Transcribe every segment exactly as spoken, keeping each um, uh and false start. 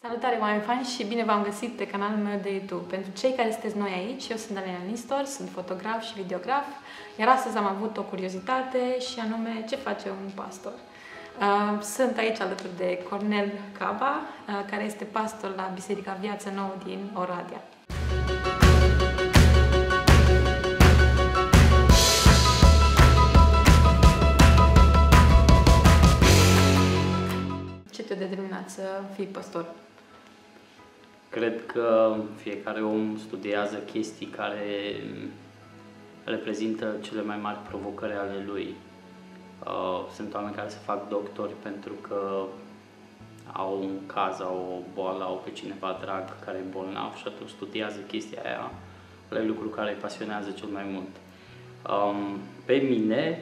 Salutare, oameni fani, și bine v-am găsit pe canalul meu de YouTube. Pentru cei care sunteți noi aici, eu sunt Alina Nistor, sunt fotograf și videograf, iar astăzi am avut o curiozitate și anume ce face un pastor. Sunt aici alături de Cornel Caba, care este pastor la Biserica Viață Nouă din Oradea. Ce te-a determinat să fii pastor? Cred că fiecare om studiază chestii care reprezintă cele mai mari provocări ale lui. Sunt oameni care se fac doctori pentru că au un caz, au o boală, au pe cineva drag care e bolnav și atunci studiază chestia aia. Ăla e lucru care îi pasionează cel mai mult. Pe mine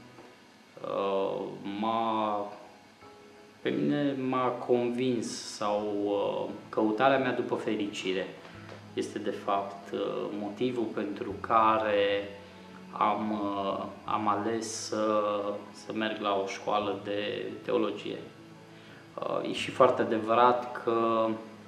m-a Pe mine m-a convins sau uh, căutarea mea după fericire este de fapt uh, motivul pentru care am, uh, am ales să, să merg la o școală de teologie. Uh, e și foarte adevărat că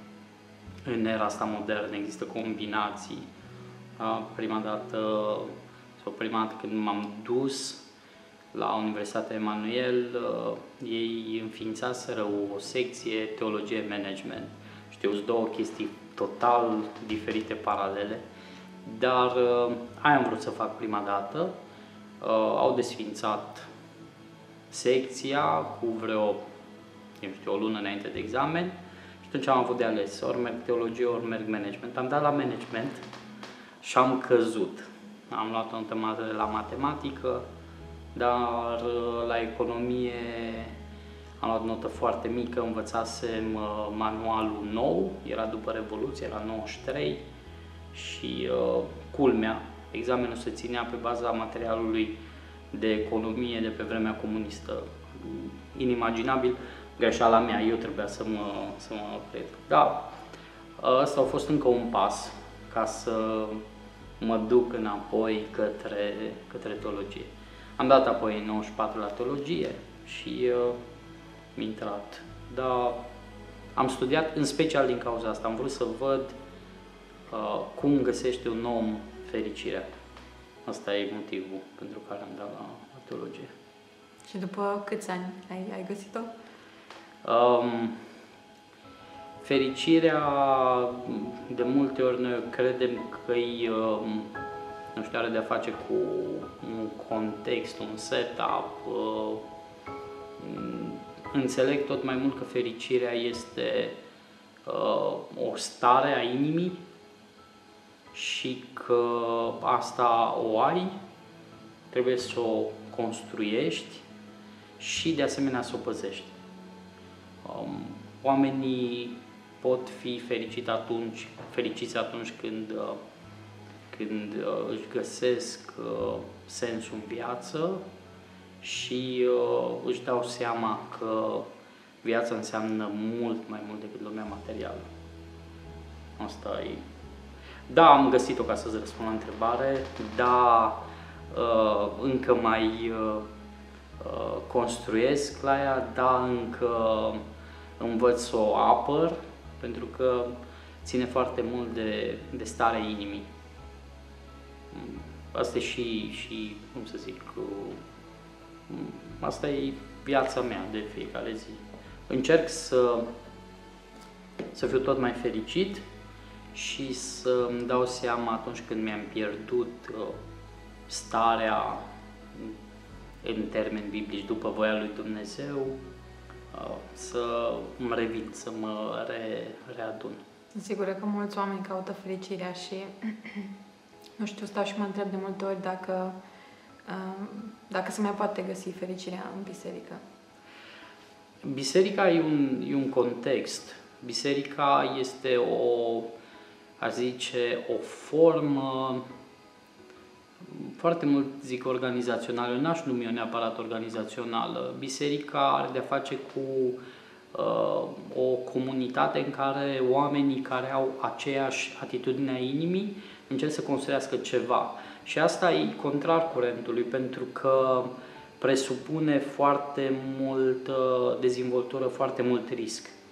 în era asta modernă există combinații. Uh, prima dată, sau prima dată când m-am dus la Universitatea Emanuel, uh, ei înființaseră o secție teologie management. Știu, sunt două chestii total diferite, paralele, dar uh, aia am vrut să fac prima dată. Uh, au desființat secția cu vreo, eu știu, o lună înainte de examen și atunci am avut de ales, ori merg teologie, ori merg management. Am dat la management și am căzut. Am luat o notă mare la matematică, dar la economie am luat notă foarte mică, învățasem manualul nou, era după Revoluție, era nouăzeci și trei și uh, culmea, examenul se ținea pe baza materialului de economie de pe vremea comunistă. Inimaginabil, greșeala mea, eu trebuia să mă, să mă cred. Da, ăsta a fost încă un pas ca să mă duc înapoi către, către teologie. Am dat apoi în nouăzeci și patru la teologie și uh, mi-a intrat. Dar am studiat în special din cauza asta. Am vrut să văd uh, cum găsește un om fericirea. Asta e motivul pentru care am dat la, la teologie. Și după câți ani ai, ai găsit-o? Um, fericirea, de multe ori noi credem că e... Um, nu știu, are de-a face cu un context, un setup. Înțeleg tot mai mult că fericirea este o stare a inimii și că asta o ai, trebuie să o construiești și de asemenea să o păzești. Oamenii pot fi fericiți atunci, fericiți atunci când când uh, își găsesc uh, sensul în viață și uh, își dau seama că viața înseamnă mult mai mult decât lumea materială. Asta e. Da, am găsit-o, ca să-ți răspund la întrebare, da, uh, încă mai uh, uh, construiesc la ea, da, încă învăț să o apăr, pentru că ține foarte mult de, de starea inimii. Asta e și, și, cum să zic, asta e viața mea de fiecare zi. Încerc să, să fiu tot mai fericit și să îmi dau seama atunci când mi-am pierdut starea în termeni biblici după voia lui Dumnezeu, să îmi revin, să mă re, readun. Sunt sigură că mulți oameni caută fericirea și nu știu, stau și mă întreb de multe ori dacă, dacă se mai poate găsi fericirea în biserică. Biserica e un, e un context. Biserica este o, aș zice, o formă, foarte mult zic organizațională, n-aș numi-o neapărat organizațională. Biserica are de-a face cu uh, o comunitate în care oamenii care au aceeași atitudine a inimii încerc să construiască ceva. Și asta e contrar curentului, pentru că presupune foarte multă dezvoltură, foarte mult risc.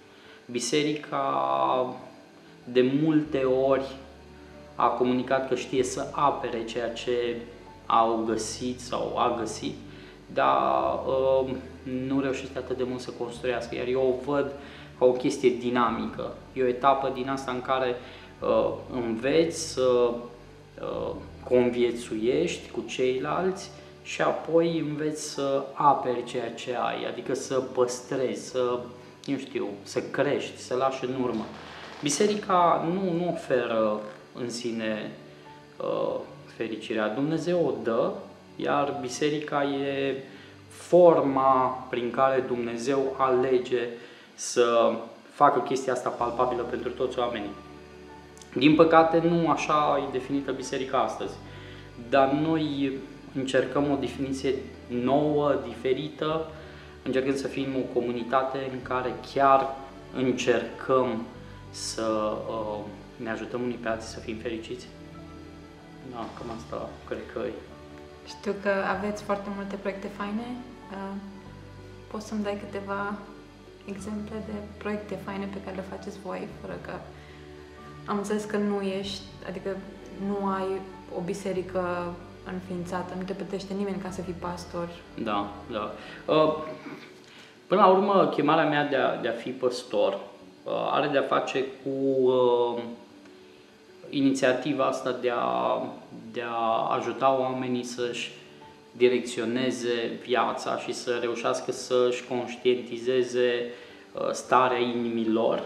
biserica de multe ori a comunicat că știe să apere ceea ce au găsit sau a găsit, dar uh, nu reușește atât de mult să construiască, iar eu o văd ca o chestie dinamică. E o etapă din asta în care uh, înveți să uh, conviețuiești cu ceilalți și apoi înveți să aperi ceea ce ai, adică să păstrezi, să, nu știu, să crești, să lași în urmă. Biserica nu, nu oferă în sine uh, fericirea. Dumnezeu o dă, iar biserica e forma prin care Dumnezeu alege să facă chestia asta palpabilă pentru toți oamenii. Din păcate, nu așa e definită biserica astăzi, dar noi încercăm o definiție nouă, diferită, încercăm să fim o comunitate în care chiar încercăm să uh, ne ajutăm unii pe alții să fim fericiți. Da, cam asta cred că e. Știu că aveți foarte multe proiecte faine. Uh, poți să-mi dai câteva exemple de proiecte faine pe care le faceți voi, fără că am înțeles că nu ești, adică nu ai o biserică înființată, nu te plătește nimeni ca să fii pastor. Da, da. Uh, până la urmă, chemarea mea de a, de a fi păstor uh, are de a face cu uh, inițiativa asta de a, de a ajuta oamenii să-și direcționeze viața și să reușească să-și conștientizeze uh, starea inimilor,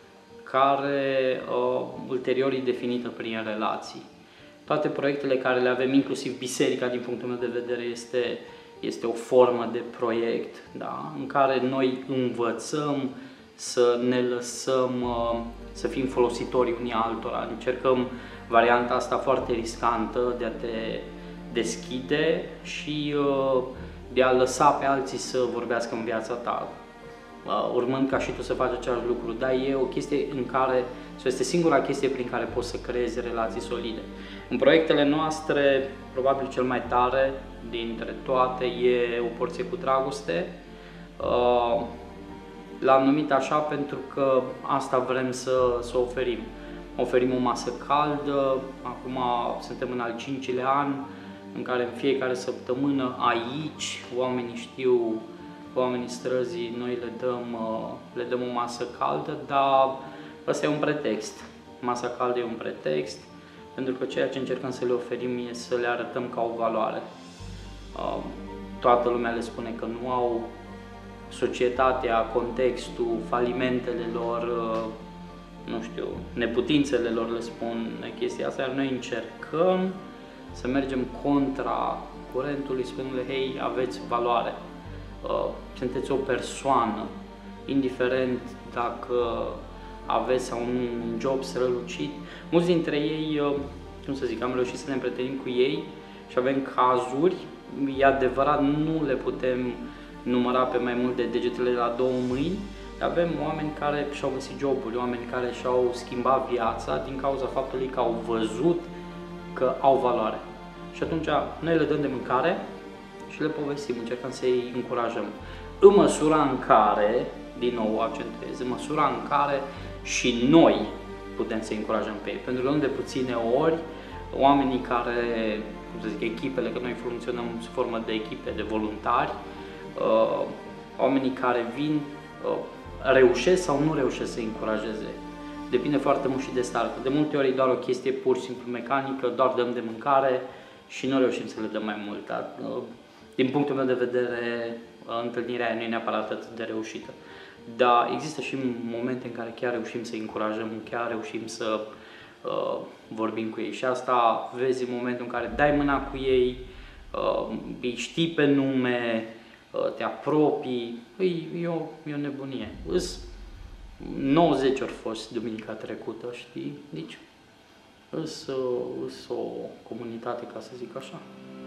care uh, ulterior e definită prin relații. Toate proiectele care le avem, inclusiv biserica, din punctul meu de vedere, este, este o formă de proiect, da? În care noi învățăm să ne lăsăm, uh, să fim folositori unii altora. Încercăm varianta asta foarte riscantă de a te deschide și uh, de a lăsa pe alții să vorbească în viața ta, uh, urmând ca și tu să faci același lucru. Dar e o chestie în care, sau este singura chestie prin care poți să creezi relații solide. În proiectele noastre, probabil cel mai tare dintre toate e o porție cu dragoste. Uh, L-am numit așa pentru că asta vrem să, să oferim. Oferim o masă caldă, acum suntem în al cincilea an, în care în fiecare săptămână aici oamenii știu, oamenii străzii, noi le dăm, le dăm o masă caldă, dar ăsta e un pretext. Masa caldă e un pretext, pentru că ceea ce încercăm să le oferim e să le arătăm ca o valoare. Toată lumea le spune că nu au, societatea, contextul, falimentele lor, nu știu, neputințele lor le spun chestia asta, iar noi încercăm să mergem contra curentului, spunându-le, hei, aveți valoare, sunteți o persoană, indiferent dacă aveți sau nu un job strălucit. Mulți dintre ei, cum să zic, am reușit să ne împrietenim cu ei și avem cazuri, e adevărat, nu le putem număra pe mai mult de degetele la două mâini, dar avem oameni care și-au găsit joburi, oameni care și-au schimbat viața din cauza faptului că au văzut că au valoare. Și atunci noi le dăm de mâncare și le povestim, încercăm să-i încurajăm. În măsura în care, din nou accentuez, în măsura în care și noi putem să-i încurajăm pe ei. Pentru că nu de puține ori, oamenii care, cum să zic, echipele, că noi funcționăm sub formă de echipe de voluntari, Uh, oamenii care vin uh, reușesc sau nu reușesc să încurajeze. Depinde foarte mult și de start. De multe ori e doar o chestie pur și simplu mecanică, doar dăm de mâncare și nu reușim să le dăm mai mult. Dar, uh, din punctul meu de vedere, uh, întâlnirea aia nu e neapărat atât de reușită. Dar există și momente în care chiar reușim să încurajăm, chiar reușim să uh, vorbim cu ei. Și asta vezi în momentul în care dai mâna cu ei, uh, îi știi pe nume, te apropii, e o, e o nebunie. Îs nouăzeci ori fost duminica trecută, știi? Deci, îs, îs o comunitate, ca să zic așa.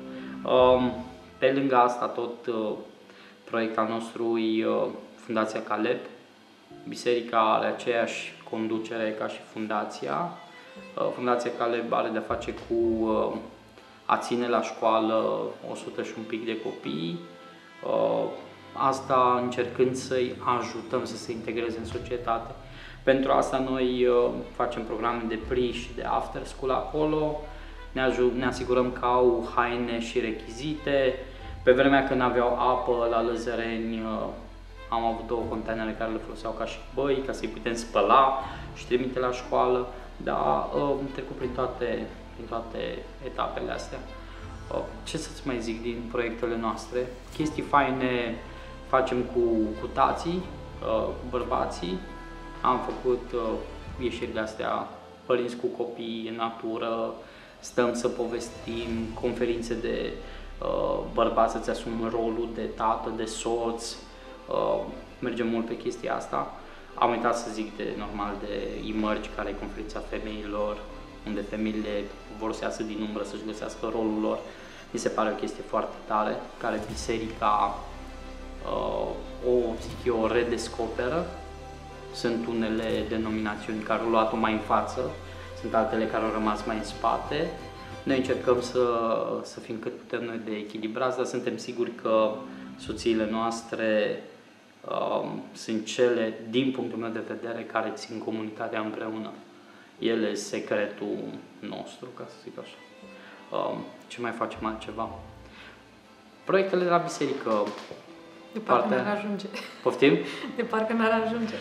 Pe lângă asta, tot proiectul nostru e Fundația Caleb. Biserica are aceeași conducere ca și fundația. Fundația Caleb are de-a face cu a ține la școală o sută și un pic de copii, asta încercând să-i ajutăm să se integreze în societate. pentru asta noi uh, facem programe de pre și de after school acolo, ne, ne asigurăm că au haine și rechizite. Pe vremea când aveau apă la Lăzăreni, uh, am avut două containere care le foloseau ca și băi, ca să-i putem spăla și trimite la școală, dar uh, am trecut prin toate, prin toate etapele astea. Uh, ce să-ți mai zic din proiectele noastre? Chestii faine facem cu, cu tații, uh, cu bărbații. Am făcut uh, ieșiri de-astea, părinți cu copii în natură, stăm să povestim, conferințe de uh, bărbați să-ți asumi rolul de tată, de soț, uh, mergem mult pe chestia asta. Am uitat să zic de normal de Emerge, care e conferința femeilor, unde femeile vor să iasă din umbră să-și găsească rolul lor. Mi se pare o chestie foarte tare, care biserica uh, o, zic eu, o redescoperă. Sunt unele denominațiuni care au luat-o mai în față, sunt altele care au rămas mai în spate. Noi încercăm să, să fim cât putem noi de echilibrați, dar suntem siguri că soțiile noastre uh, sunt cele, din punctul meu de vedere, care țin comunitatea împreună. Ele sunt secretul nostru, ca să zic așa. Uh, ce mai facem altceva? Proiectele de la biserică. De parcă partea... n-ar ajunge. Poftim? De parcă n-ar ajunge.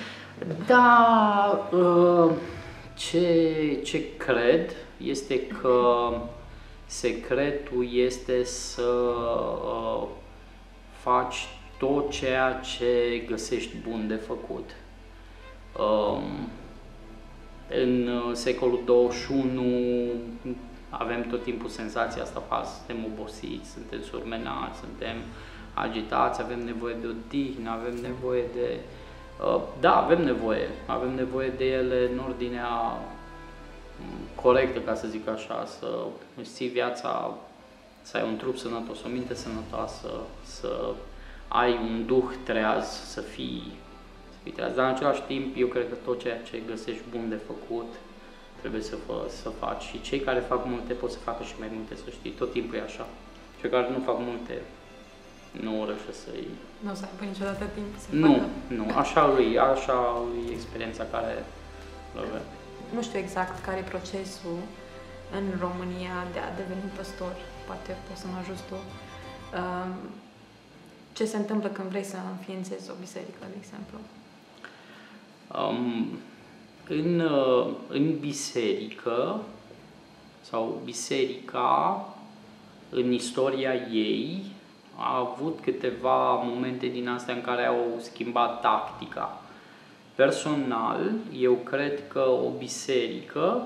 Da, uh, ce, ce cred este că secretul este să uh, faci tot ceea ce găsești bun de făcut. Uh, în secolul douăzeci și unu avem tot timpul senzația asta falsă, suntem obosiți, suntem surmenați, suntem agitați, avem nevoie de odihnă, avem nevoie de... Uh, da, avem nevoie, avem nevoie de ele în ordinea corectă, ca să zic așa, să îți ții viața, să ai un trup sănătos, o minte sănătoasă, să ai un duh treaz, să fii, să fii treaz. Dar în același timp, eu cred că tot ceea ce găsești bun de făcut, trebuie să, fă, să faci. Și cei care fac multe pot să facă și mai multe, să știi, tot timpul e așa. Cei care nu fac multe, nu reușesc să-i... Nu o să aibă niciodată timp să Nu, facă. nu, așa lui, așa e experiența care îl avem. Nu știu exact care e procesul în România de a deveni păstor, poate poți să mă ajuți tu. Ce se întâmplă când vrei să înființezi o biserică, de exemplu? Um, în, în biserică, sau biserica, în istoria ei, a avut câteva momente din astea în care au schimbat tactica. Personal, eu cred că o biserică,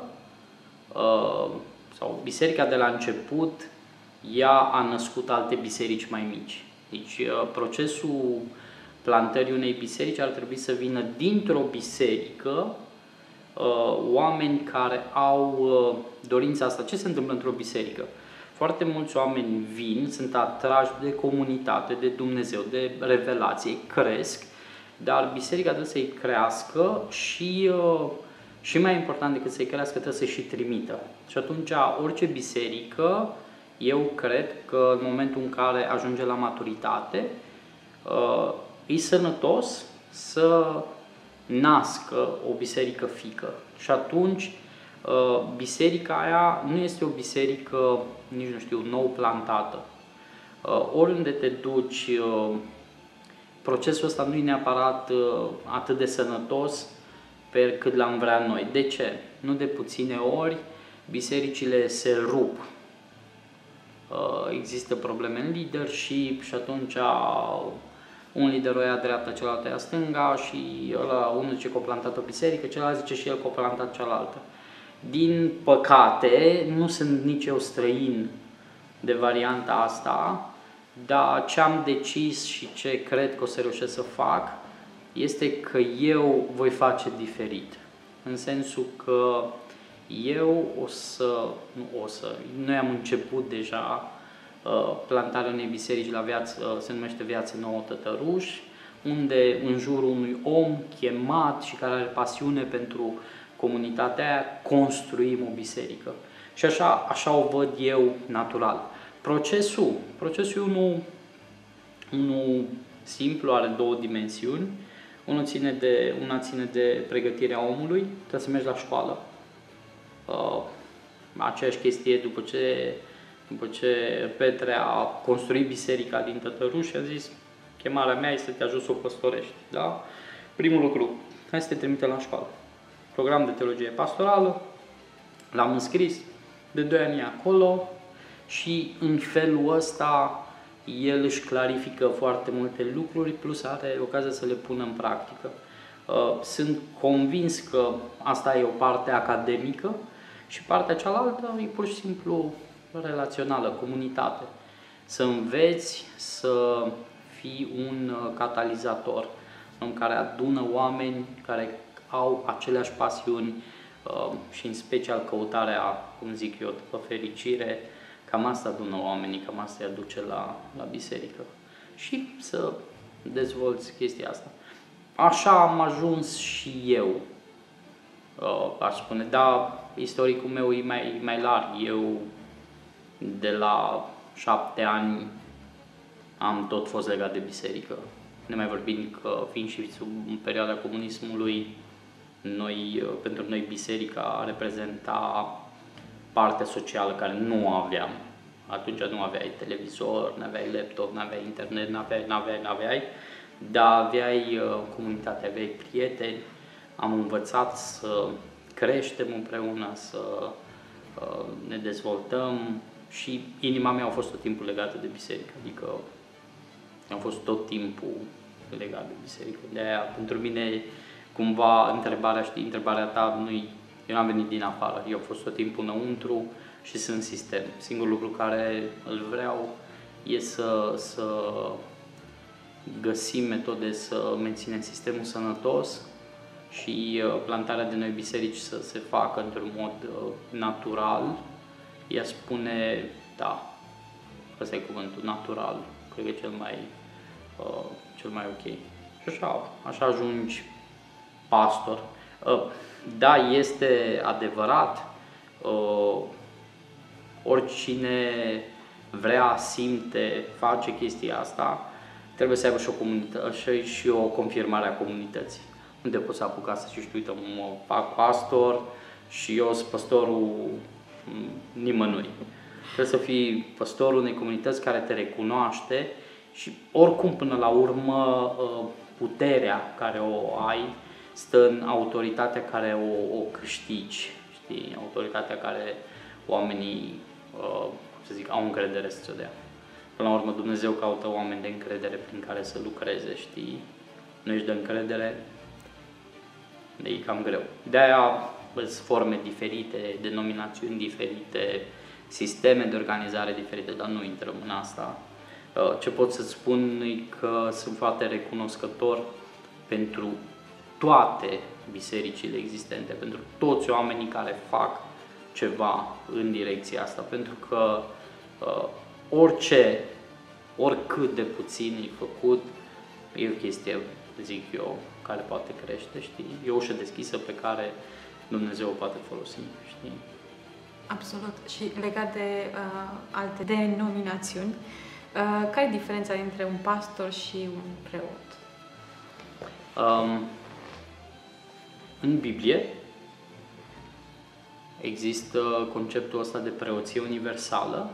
sau biserica de la început, ea a născut alte biserici mai mici. Deci procesul plantării unei biserici ar trebui să vină dintr-o biserică, oameni care au dorința asta. Ce se întâmplă într-o biserică? Foarte mulți oameni vin, sunt atrași de comunitate, de Dumnezeu, de revelație, cresc, dar biserica trebuie să-i crească și, și mai important decât să-i crească, trebuie să-i și trimită. Și atunci, orice biserică, eu cred că în momentul în care ajunge la maturitate, e sănătos să nască o biserică fiică. Și atunci, biserica aia nu este o biserică, nici nu știu, nou plantată. Oriunde te duci, procesul ăsta nu e neapărat atât de sănătos pe cât l-am vrea noi. De ce? Nu de puține ori bisericile se rup. Există probleme în leadership și atunci un lider o ia dreapta, celălalt o ia stânga și ăla, unul zice că a plantat o biserică, celălalt zice și el că a plantat cealaltă. Din păcate, nu sunt nici eu străin de varianta asta, dar ce am decis și ce cred că o să reușesc să fac este că eu voi face diferit. În sensul că eu o să, nu o să, noi am început deja uh, plantarea unei biserici la viață, uh, se numește Viață Nouă Tătăruși, unde în jurul unui om chemat și care are pasiune pentru comunitatea aia, construim o biserică. Și așa, așa o văd eu natural. Procesul, procesul e unul, unul simplu, are două dimensiuni. Una ține de, una ține de pregătirea omului, trebuie să mergi la școală. Uh, aceeași chestie după ce, după ce Petre a construit biserica din Tătăruș, a zis, chemarea mea este să te ajut să o păstorești. Da? Primul lucru, hai să te trimitem la școală. Program de teologie pastorală, l-am înscris, de doi ani acolo și în felul ăsta el își clarifică foarte multe lucruri, plus are ocazia să le pună în practică. Sunt convins că asta e o parte academică și partea cealaltă e pur și simplu relațională, comunitate. Să înveți să fii un catalizator, în care adună oameni care au aceleași pasiuni și în special căutarea, cum zic eu, după fericire. Cam asta adună oamenii, cam asta îi aduce la, la biserică. Și să dezvolți chestia asta. Așa am ajuns și eu, aș spune, dar istoricul meu e mai, mai larg. Eu de la șapte ani am tot fost legat de biserică. Ne mai vorbim că fiind și sub perioada comunismului, noi, pentru noi biserica reprezenta partea socială care nu aveam. Atunci nu aveai televizor, nu aveai laptop, nu aveai internet, nu aveai, nu aveai, nu aveai, dar aveai uh, comunitate, aveai prieteni. Am învățat să creștem împreună, să uh, ne dezvoltăm și inima mea a fost tot timpul legată de biserică, adică am fost tot timpul legat de biserică. De-aia, pentru mine, cumva, întrebarea, știi, întrebarea ta, nu-i, eu n-am venit din afară, eu am fost tot timpul înăuntru și sunt sistem. Singurul lucru care îl vreau e să, să găsim metode să menținem sistemul sănătos și plantarea de noi biserici să se facă într-un mod natural. Ea spune, da, ăsta e cuvântul, natural, cred că e cel mai, uh, cel mai ok. Și așa, așa ajungi pastor. Uh, da, este adevărat, uh, oricine vrea, simte, face chestia asta, trebuie să aibă și o, comunitate, și o confirmare a comunității. Unde poți să apuca să știi, uite, mă fac pastor și eu sunt pastorul nimănui. Trebuie să fii pastorul unei comunități care te recunoaște și oricum până la urmă puterea care o ai stă în autoritatea care o, o câștigi, știi? Autoritatea care oamenii, să zic, au încredere să ți-o dea. Până la urmă Dumnezeu caută oameni de încredere prin care să lucreze, știi? Nu ești de încredere, e cam greu. De-aia sunt forme diferite, denominațiuni diferite, sisteme de organizare diferite, dar nu intrăm în asta. Ce pot să-ți spun e că sunt foarte recunoscător pentru toate bisericile existente, pentru toți oamenii care fac ceva în direcția asta, pentru că uh, orice, oricât de puțin e făcut, e o chestie, zic eu, care poate crește, știi? E o ușă deschisă pe care Dumnezeu o poate folosi, știi? Absolut. Și legat de uh, alte denominațiuni, uh, care e diferența dintre un pastor și un preot? Um, în Biblie există conceptul ăsta de preoție universală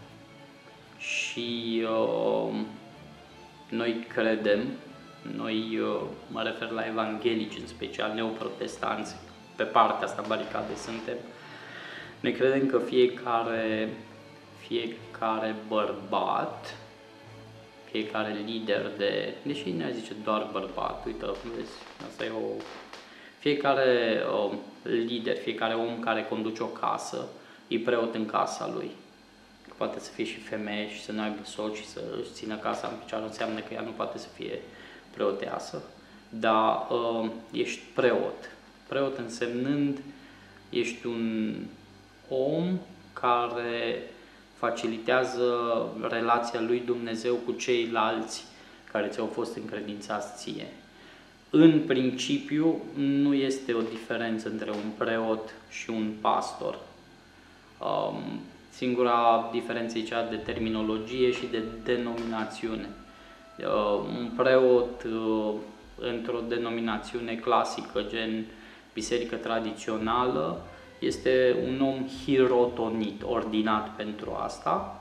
și uh, noi credem, noi uh, mă refer la evanghelici în special, neoprotestanți, pe partea asta baricade suntem, noi credem că fiecare, fiecare bărbat, fiecare lider de, deși ne zice doar bărbat, uite, vezi, asta e o, fiecare uh, lider, fiecare om care conduce o casă, e preot în casa lui. Poate să fie și femeie și să nu aibă soț și să își țină casa în picioare, înseamnă că ea nu poate să fie preoteasă, dar uh, ești preot. Preot însemnând ești un om care facilitează relația lui Dumnezeu cu ceilalți care ți-au fost încredințați ție. În principiu, nu este o diferență între un preot și un pastor. Um, singura diferență e cea de terminologie și de denominațiune. Uh, un preot uh, într-o denominațiune clasică, gen biserică tradițională, este un om hirotonit, ordinat pentru asta.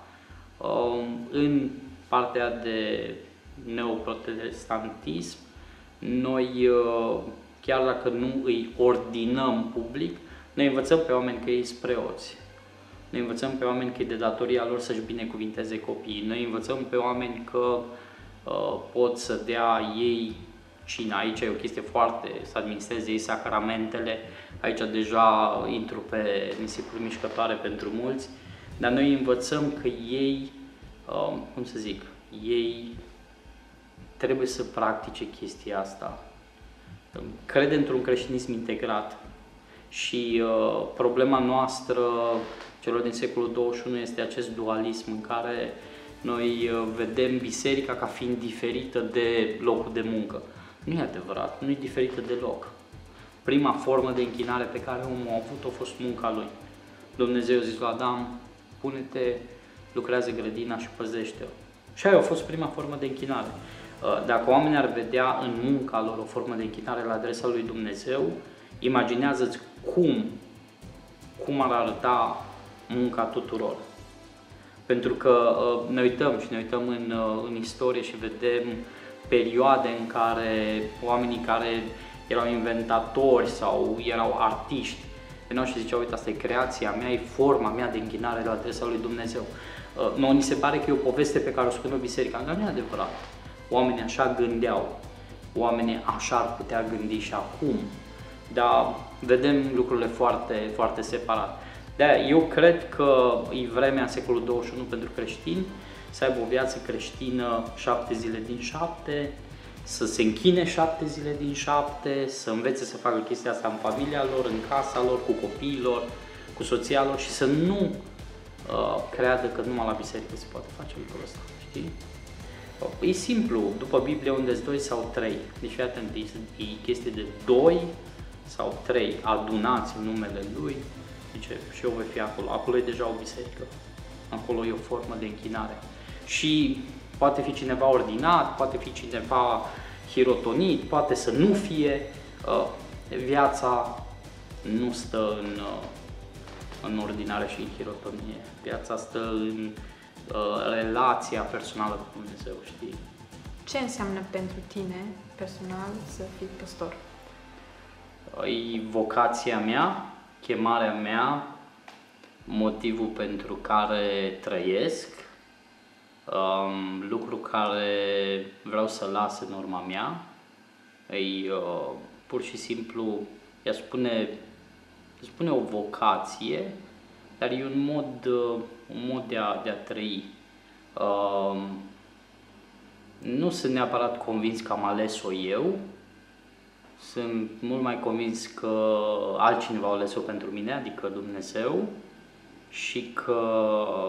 În partea de neoprotestantism, noi, chiar dacă nu îi ordinăm public, noi învățăm pe oameni că ei sunt preoți. Noi învățăm pe oameni că e de datoria lor să-și binecuvinteze copiii. Noi învățăm pe oameni că uh, pot să dea ei cina. Aici e o chestie foarte, să administreze ei sacramentele. Aici deja intru pe nisipuri mișcătoare pentru mulți. Dar noi învățăm că ei, uh, cum să zic, ei trebuie să practice chestia asta. Crede într-un creștinism integrat. Și uh, problema noastră, celor din secolul douăzeci și unu, este acest dualism în care noi uh, vedem biserica ca fiind diferită de locul de muncă. Nu e adevărat, nu e diferită deloc. Prima formă de închinare pe care omul a avut-o a fost munca lui. Dumnezeu a zis lui Adam, pune-te, lucrează grădina și păzește-o. Și aia a fost prima formă de închinare. Uh, dacă oamenii ar vedea în munca lor o formă de închinare la adresa lui Dumnezeu, imaginează-ți cum, cum ar arăta munca tuturor. Pentru că uh, ne uităm și ne uităm în, uh, în istorie și vedem perioade în care oamenii care erau inventatori sau erau artiști veneau și ziceau, uite, asta e creația mea, e forma mea de închinare la adresa lui Dumnezeu. Uh, nouă ni se pare că e o poveste pe care o spune biserica, dar nu e adevărat. Oamenii așa gândeau, oamenii așa ar putea gândi și acum. Dar vedem lucrurile foarte, foarte separat. De-aia eu cred că e vremea în secolul douăzeci și unu pentru creștini să aibă o viață creștină șapte zile din șapte, să se închine șapte zile din șapte, să învețe să facă chestia asta în familia lor, în casa lor, cu copiii lor, cu soția lor și să nu uh, creadă că numai la biserică se poate face lucrul ăsta, știi? E simplu, după Biblie unde sunt doi sau trei, deci fii atent, e chestie de doi sau trei adunați în numele Lui, zice, și eu voi fi acolo. Acolo e deja o biserică, acolo e o formă de închinare. Și poate fi cineva ordinat, poate fi cineva hirotonit, poate să nu fie. Viața nu stă în, în ordinare și în hirotonie. Viața stă în relația personală cu Dumnezeu, știi? Ce înseamnă pentru tine, personal, să fii păstor? E vocația mea, chemarea mea, motivul pentru care trăiesc, um, lucru care vreau să las în urma mea. E uh, pur și simplu, ea spune, spune o vocație, dar e un mod, uh, un mod de a, de a trăi. Uh, nu sunt neapărat convins că am ales-o eu, sunt mult mai convins că altcineva a ales-o pentru mine, adică Dumnezeu, și că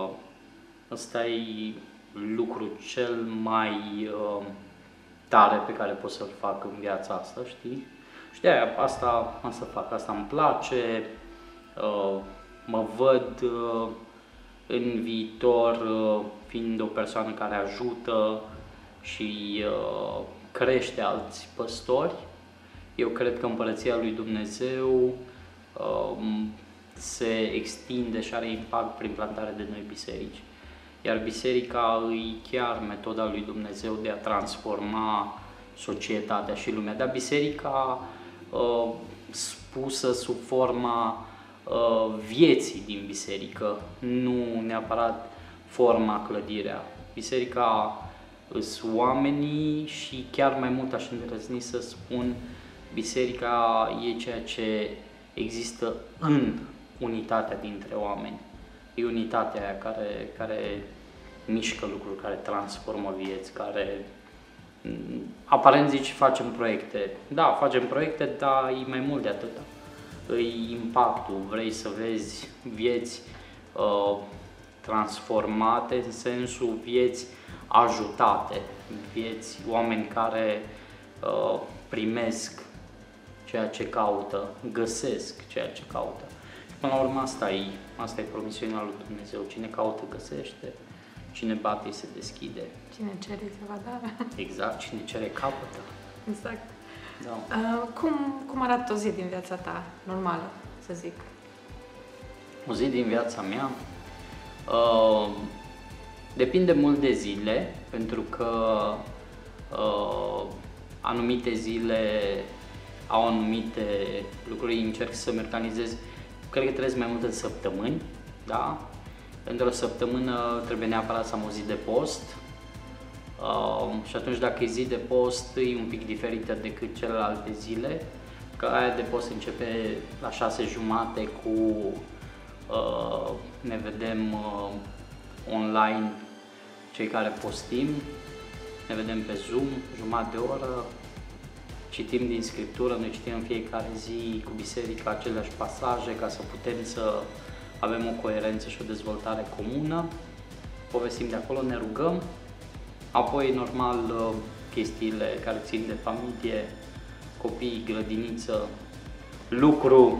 ăsta e lucrul cel mai uh, tare pe care pot să-l fac în viața asta, știi? Și de-aia asta, asta fac, asta îmi place, uh, mă văd uh, în viitor uh, fiind o persoană care ajută și uh, crește alți păstori. Eu cred că Împărăția lui Dumnezeu um, se extinde și are impact prin plantarea de noi biserici. Iar biserica e chiar metoda lui Dumnezeu de a transforma societatea și lumea. Dar biserica uh, spusă sub forma uh, vieții din biserică, nu neapărat forma, clădirea. Biserica sunt oamenii și chiar mai mult aș îndrăzni să spun, biserica e ceea ce există în unitatea dintre oameni. E unitatea aia care, care mișcă lucruri, care transformă vieți, care aparent zici facem proiecte. Da, facem proiecte, dar e mai mult de atâta. E impactul, vrei să vezi vieți uh, transformate în sensul vieți ajutate, vieți, oameni care uh, primesc ceea ce caută, găsesc ceea ce caută. Și până la urmă asta e, asta e promisiunea lui Dumnezeu. Cine caută, găsește, cine bate, se deschide. Cine cere, se va da. Exact, cine cere, capătă. Exact. Da. Uh, cum, cum arată o zi din viața ta, normală, să zic? O zi din viața mea? Uh, depinde mult de zile, pentru că uh, anumite zile au anumite lucruri, încerc să-mi organizez, cred că trăiesc mai multe săptămâni, da? Pentru o săptămână trebuie neapărat să am o zi de post uh, și atunci dacă e zi de post e un pic diferită decât celelalte zile, că aia de post începe la șase jumate cu uh, ne vedem uh, online cei care postim, ne vedem pe Zoom jumătate de oră, citim din Scriptură, noi citim în fiecare zi cu biserica aceleași pasaje ca să putem să avem o coerență și o dezvoltare comună, povestim de acolo, ne rugăm, apoi normal chestiile care țin de familie, copii, grădiniță, lucru,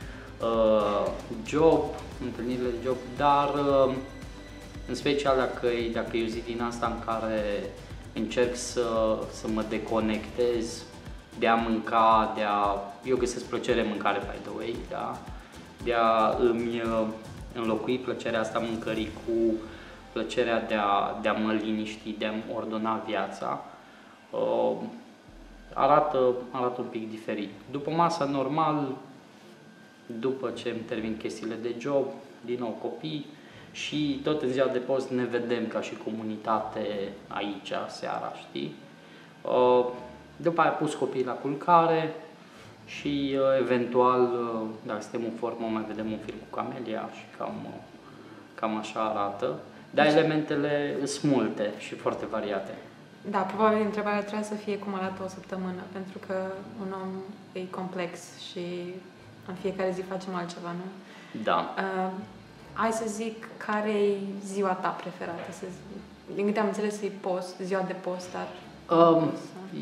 job, întâlnirile de job, dar în special dacă e, dacă e o zi din asta în care încerc să, să mă deconectez de a mânca, de a... Eu găsesc plăcere în mâncare, by the way, da? De a îmi înlocui plăcerea asta mâncării cu plăcerea de a, de a mă liniști, de a-mi ordona viața, uh, arată, arată un pic diferit. După masa normal, după ce îmi termin chestiile de job, din nou copii și tot în ziua de post ne vedem ca și comunitate aici, seara, știi? Uh, după aia pus copiii la culcare și uh, eventual, uh, dacă suntem în formă, mai vedem un film cu Camelia și cam, uh, cam așa arată. Dar deci, elementele sunt multe și foarte variate. Da, probabil întrebarea trebuie să fie cum arată o săptămână, pentru că un om e complex și în fiecare zi facem altceva, nu? Da. Uh, hai să zic, care e ziua ta preferată? Să zic? Din câte am înțeles, e post, ziua de post, dar... Um,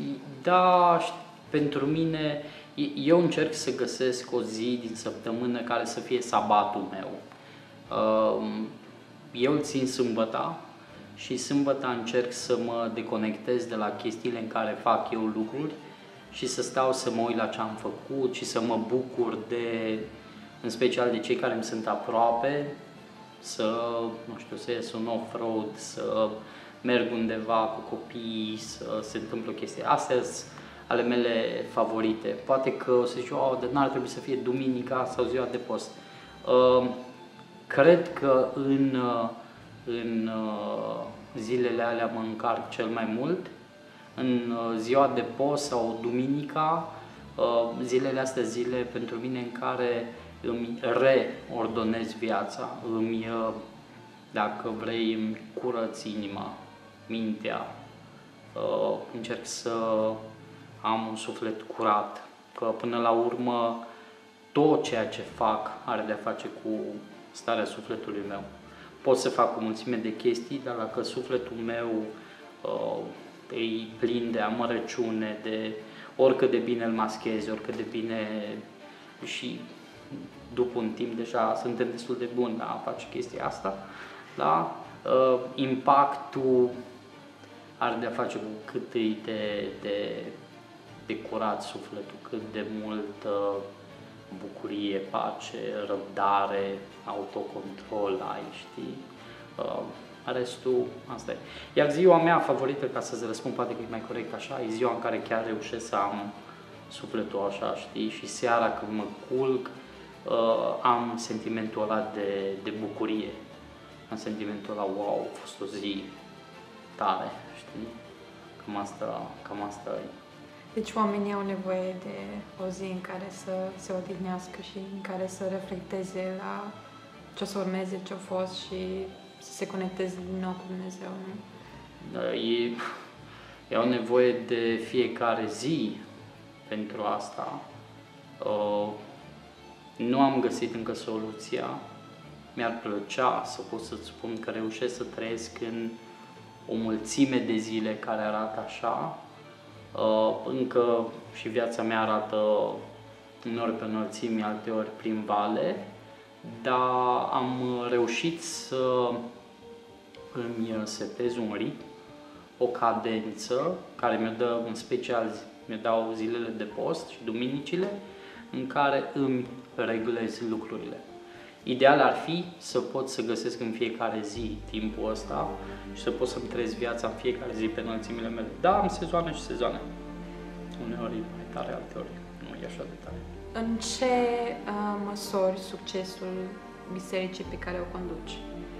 da, pentru mine, eu încerc să găsesc o zi din săptămână care să fie sabatul meu. Um, eu îl țin sâmbăta și sâmbăta încerc să mă deconectez de la chestiile în care fac eu lucruri și să stau să mă uit la ce am făcut și să mă bucur de, în special de cei care îmi sunt aproape, să, nu știu, să ies un off-road, să merg undeva cu copiii, să se întâmple o chestie. Astea sunt ale mele favorite. Poate că o să zic, oh, dar n-ar trebui să fie duminica sau ziua de post. Uh, cred că în, în uh, zilele alea mă încarc cel mai mult. În uh, ziua de post sau duminica, uh, zilele astea zile pentru mine în care îmi reordonez viața, îmi, uh, dacă vrei, îmi curăț inima, mintea, uh, încerc să am un suflet curat, că până la urmă tot ceea ce fac are de-a face cu starea sufletului meu. Pot să fac o mulțime de chestii, dar dacă sufletul meu uh, e plin de amărăciune, de oricât de bine îl maschezi, oricât de bine și după un timp deja suntem destul de buni la a face chestia asta, da? Uh, impactul are de-a face cu cât e de, de, de curat sufletul, cât de multă bucurie, pace, răbdare, autocontrol ai, știi? Uh, restul, asta e. Iar ziua mea favorită, ca să-ți răspund, poate că e mai corect așa, e ziua în care chiar reușesc să am sufletul așa, știi? Și seara când mă culc, uh, am sentimentul ăla de, de bucurie. Am sentimentul ăla, wow, a fost o zi tare, știi? Cam asta, cam asta e. Deci oamenii au nevoie de o zi în care să se odihnească și în care să reflecteze la ce o să urmeze, ce a fost și să se conecteze din nou cu Dumnezeu, nu? Da, e, e o nevoie de fiecare zi pentru asta. Uh, nu am găsit încă soluția. Mi-ar plăcea să pot să-ți spun că reușesc să trăiesc în o mulțime de zile care arată așa. Uh, încă și viața mea arată uneori pe înălțimi, alteori prin vale, dar am reușit să îmi setez un ritm, o cadență care mi-o dă în special mi dau zilele de post și duminicile în care îmi reglez lucrurile. Ideal ar fi să pot să găsesc în fiecare zi timpul ăsta și să pot să-mi trăiesc viața în fiecare zi pe înălțimile mele. Da, am sezoane și sezoane. Uneori e mai tare, alteori nu e așa de tare. În ce uh, măsori succesul bisericii pe care o conduci?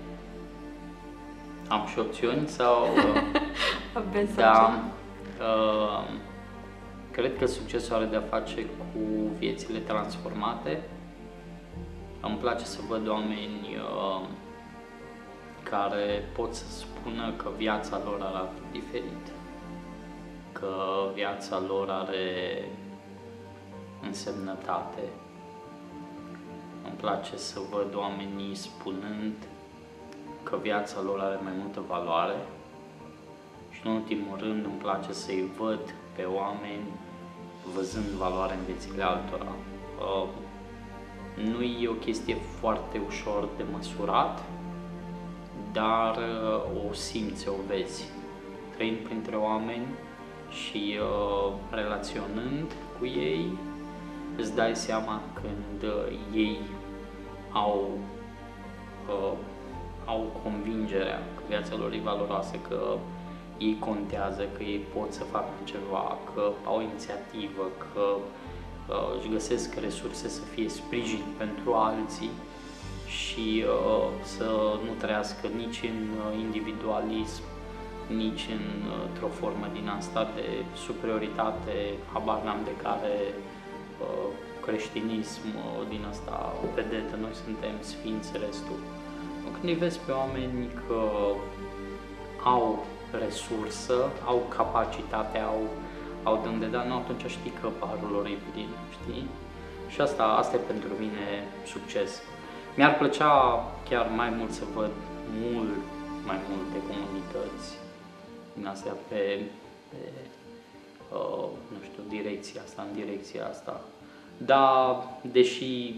Am și opțiuni sau... Aveți da, uh, cred că succesul are de-a face cu viețile transformate. Îmi place să văd oameni uh, care pot să spună că viața lor arată diferit, că viața lor are însemnătate. Îmi place să văd oamenii spunând că viața lor are mai multă valoare și, în ultimul rând, îmi place să-i văd pe oameni văzând valoare în viețile altora. Uh, nu e o chestie foarte ușor de măsurat, dar uh, o simți, o vezi. Trăind printre oameni și uh, relaționând cu ei, îți dai seama când uh, ei au, uh, au convingerea că viața lor e valoroasă, că ei contează, că ei pot să facă ceva, că au inițiativă, că uh, își găsesc resurse să fie sprijin pentru alții și uh, să nu trăiască nici în uh, individualism, nici în, uh, într-o formă din asta de superioritate, habar n-am de care uh, creștinism uh, din asta vedetă, noi suntem sfinți, restul. Când îi vezi pe oameni că au resursă, au capacitate, au, au de unde da, nu, atunci știi că parul lor e plin, știi? Și asta, asta e pentru mine succes. Mi-ar plăcea chiar mai mult să văd mult mai multe comunități din astea pe, pe uh, nu știu, direcția asta, în direcția asta. Dar, deși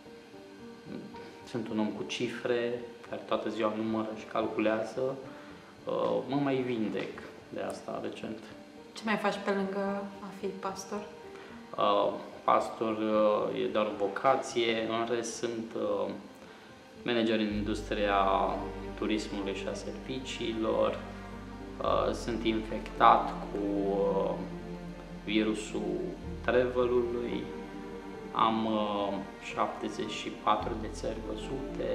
sunt un om cu cifre, care toată ziua numără și calculează, uh, mă mai vindec de asta recent. Ce mai faci pe lângă a fi pastor? Uh, pastor uh, e doar vocație, în rest sunt uh, manager în industria turismului și a serviciilor, uh, sunt infectat cu uh, virusul travelului, am uh, șaptezeci și patru de țări văzute,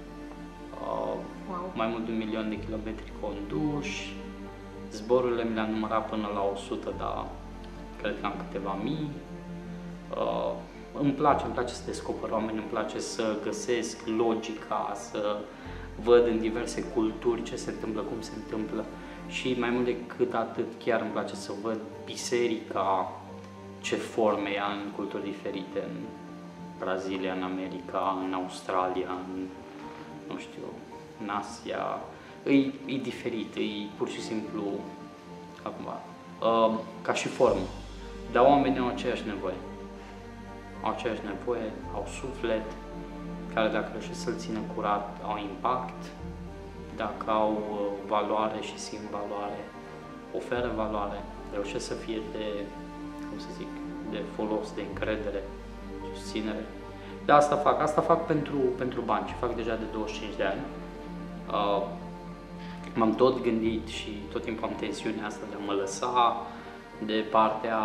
uh, Wow. mai mult de un milion de kilometri conduși, zborurile mi le-am numărat până la o sută, dar cred că am câteva mii. Uh, îmi place, îmi place să descoper oameni, îmi place să găsesc logica, să văd în diverse culturi ce se întâmplă, cum se întâmplă și mai mult decât atât chiar îmi place să văd biserica, ce forme ea în culturi diferite, în Brazilia, în America, în Australia, în, nu știu, în Asia. E, e diferit, e pur și simplu, acum, uh, ca și formă, dar oamenii au aceeași nevoie. Au aceeași nevoie, au suflet, care dacă reușesc să-l țină curat, au impact, dacă au uh, valoare și simt valoare, oferă valoare, reușesc să fie de, cum să zic, de folos, de încredere, susținere. De asta fac, asta fac pentru, pentru bani și fac deja de douăzeci și cinci de ani. Uh, m-am tot gândit și tot timpul am tensiunea asta de a mă lăsa de partea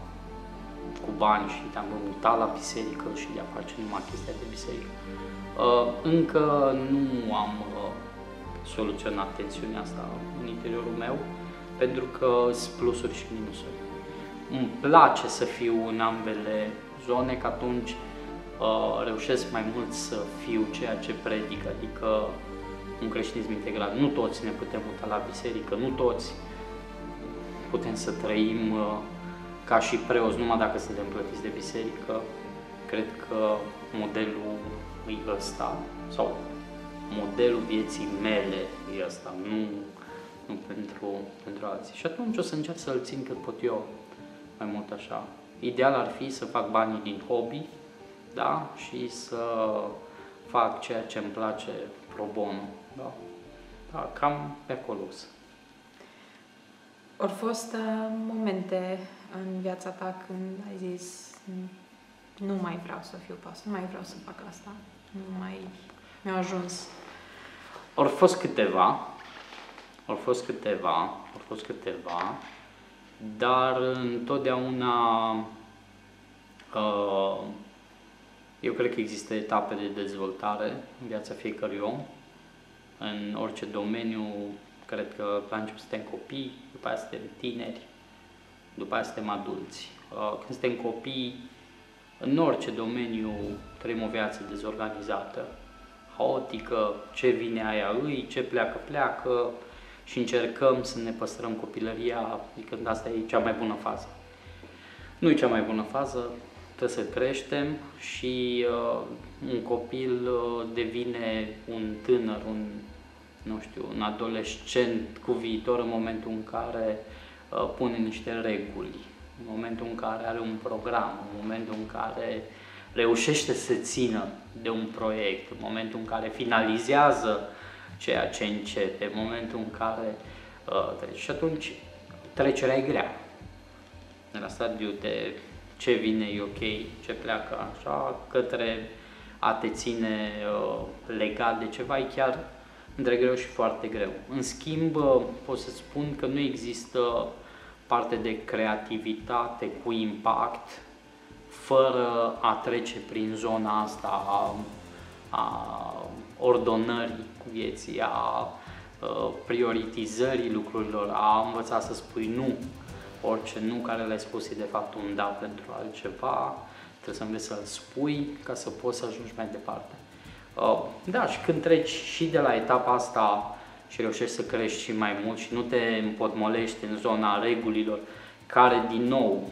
cu bani și de a mă muta la biserică și de a face numai chestia de biserică. Uh, încă nu am uh, soluționat tensiunea asta în interiorul meu, pentru că sunt plusuri și minusuri. Îmi place să fiu în ambele zone, că atunci uh, reușesc mai mult să fiu ceea ce predic, adică un creștinism integral. Nu toți ne putem muta la biserică, nu toți putem să trăim uh, ca și preoți numai dacă suntem plătiți de biserică. Cred că modelul e ăsta, sau modelul vieții mele e ăsta, nu, nu pentru, pentru alții. Și atunci o să încerc să-l țin cât pot eu, mai mult așa. Ideal ar fi să fac banii din hobby, da? Și să fac ceea ce îmi place pro bono, da? Da, cam pe acolo. Au fost uh, momente în viața ta când ai zis nu mai vreau să fiu pastor, nu mai vreau să fac asta, nu mai mi-a ajuns. Au fost câteva, au fost câteva, au fost câteva, dar întotdeauna uh, eu cred că există etape de dezvoltare în viața fiecărui om, în orice domeniu. Cred că la început suntem copii, după aceea suntem tineri, după aceea suntem adulți. Când suntem copii, în orice domeniu trăim o viață dezorganizată, haotică, ce vine aia îi, ce pleacă, pleacă și încercăm să ne păstrăm copilăria, zicând asta e cea mai bună fază. Nu e cea mai bună fază, trebuie să creștem și uh, un copil uh, devine un tânăr, un nu știu, un adolescent cu viitor în momentul în care uh, pune niște reguli, în momentul în care are un program, în momentul în care reușește să țină de un proiect, în momentul în care finalizează ceea ce începe, în momentul în care uh, trece. Și atunci trecerea e grea. De la stadiul de ce vine e ok, ce pleacă așa, către a te ține uh, legat de ceva, e chiar între greu și foarte greu. În schimb, pot să spun că nu există parte de creativitate cu impact fără a trece prin zona asta a, a ordonării vieții, a, a prioritizării lucrurilor, a învăța să spui nu. Orice nu care le-ai spus e de fapt un da pentru altceva, trebuie să înveți să-l spui ca să poți să ajungi mai departe. Da, și când treci și de la etapa asta și reușești să crești și mai mult și nu te împotmolești în zona regulilor, care din nou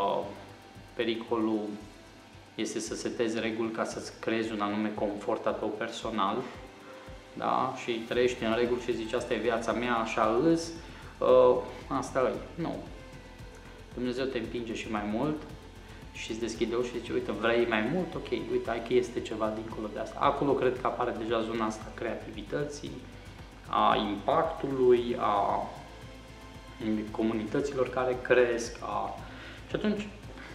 pericolul este să setezi reguli ca să-ți creezi un anume confort al tău personal, da? Și trăiești în reguli și zici asta e viața mea, așa îs, asta e. Nu. Dumnezeu te împinge și mai mult și îți deschide ușa și zice, uite, vrei mai mult? Ok, uite, hai că este ceva dincolo de asta. Acolo cred că apare deja zona asta a creativității, a impactului, a comunităților care cresc. A... Și atunci,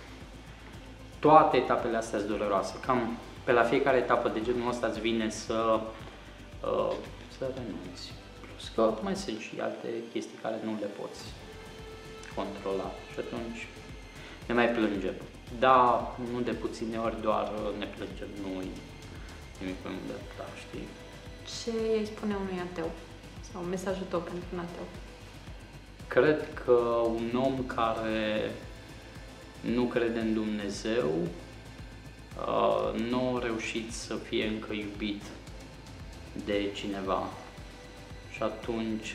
toate etapele astea sunt dureroase. Cam pe la fiecare etapă de genul ăsta îți vine să, uh, să renunți. Plus că mai sunt și alte chestii care nu le poți controla. Și atunci ne mai plângem. Da, nu de puține ori doar ne plângem, nu-i nimic mai mult de atât, știi? Ce îi spune unui ateu? Sau mesajul tău pentru un ateu? Cred că un om care nu crede în Dumnezeu nu a reușit să fie încă iubit de cineva. Și atunci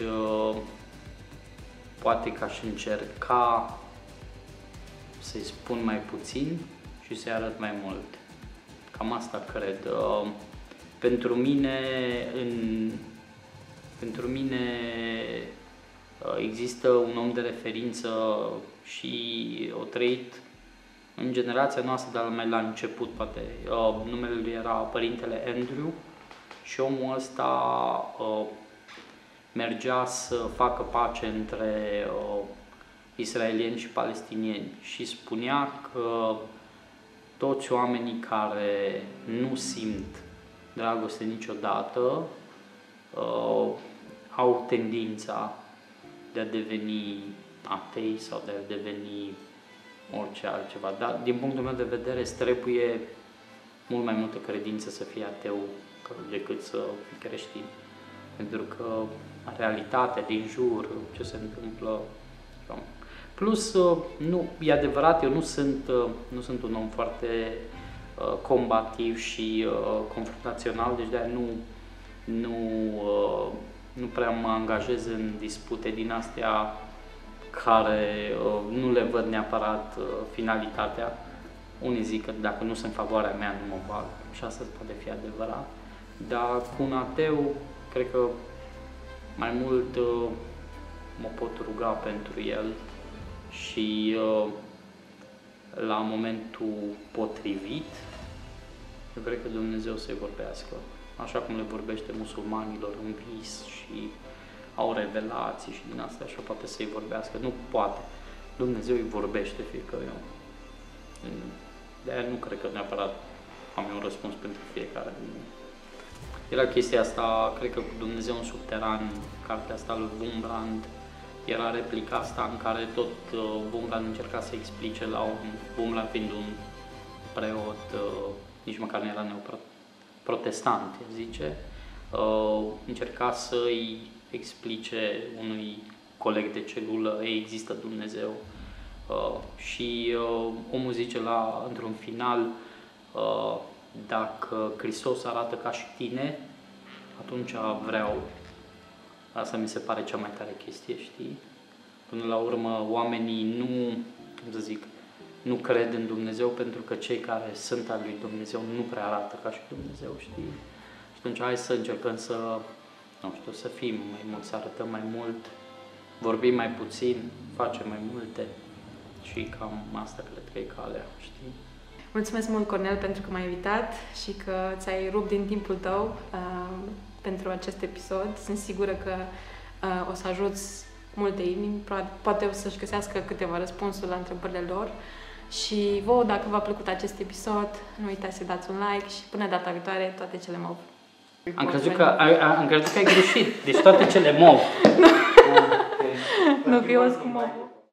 poate că aș încerca să-i spun mai puțin și să-i arăt mai mult. Cam asta cred. Pentru mine, în, pentru mine există un om de referință și o trăit în generația noastră, dar mai la început, poate. Numele lui era Părintele Andrew și omul ăsta mergea să facă pace între israelieni și palestinieni și spunea că toți oamenii care nu simt dragoste niciodată uh, au tendința de a deveni atei sau de a deveni orice altceva. Dar din punctul meu de vedere îți trebuie mult mai multă credință să fii ateu decât să fii creștin. Pentru că realitatea din jur, ce se întâmplă. Plus, nu, e adevărat, eu nu sunt, nu sunt un om foarte uh, combativ și uh, confrontațional, deci de-aia nu, nu, uh, nu prea mă angajez în dispute din astea care uh, nu le văd neapărat uh, finalitatea. Unii zic că dacă nu sunt în favoarea mea, nu mă bag și asta poate fi adevărat. Dar cu un ateu, cred că mai mult uh, mă pot ruga pentru el și uh, la momentul potrivit, eu cred că Dumnezeu să-i vorbească, așa cum le vorbește musulmanilor în vis și au revelații și din asta așa poate să-i vorbească. Nu poate. Dumnezeu îi vorbește fiecăruia. De-aia nu cred că neapărat am eu un răspuns pentru fiecare. Era chestia asta, cred că cu Dumnezeu în subteran, cartea asta lui Wurmbrand, era replica asta în care tot uh, Wurmbrand încerca să explice la un, Wurmbrand fiind un preot, uh, nici măcar nu era neoprotestant, zice, uh, încerca să-i explice unui coleg de celulă, ei, există Dumnezeu. Uh, și uh, omul zice la, într-un final, uh, dacă Hristos arată ca și tine, atunci vreau. Asta mi se pare cea mai tare chestie, știi? Până la urmă, oamenii nu, cum să zic, nu cred în Dumnezeu pentru că cei care sunt al lui Dumnezeu nu prea arată ca și Dumnezeu, știi? Și atunci hai să încercăm să, nu știu, să fim mai mult, să arătăm mai mult, vorbim mai puțin, facem mai multe și cam asta cred că e calea, știi? Mulțumesc mult, Cornel, pentru că m-ai invitat și că ți-ai rupt din timpul tău uh, pentru acest episod. Sunt sigură că uh, o să ajuți multe inimi, poate o să-și găsească câteva răspunsuri la întrebările lor. Și vouă, dacă v-a plăcut acest episod, nu uitați să dați un like și până data viitoare, toate cele mov. Am crezut că, am crezut că ai greșit, deci toate cele mov. Nu, că eu cu mov.